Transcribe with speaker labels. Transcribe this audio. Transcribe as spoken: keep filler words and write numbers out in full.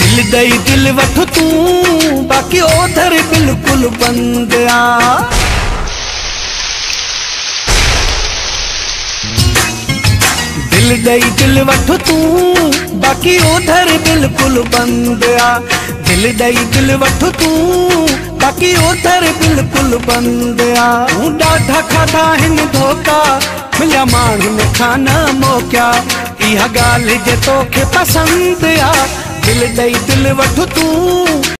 Speaker 1: दिल दई दिल वठ तू बाकी ओधर बिल्कुल बंद आ। दिल दई दिल वठ तू बाकी ओधर बिल्कुल बंद आ। दिल दई दिल वठ तू बाकी ओधर बिल्कुल बंद आ। तू ॾाढा खाधा हिन धोखा मिलिया माण्हुनि खां न मोकिया। इहा ॻाल्हि जे तोखे पसंदि आ। दिल दई दिल वठ तू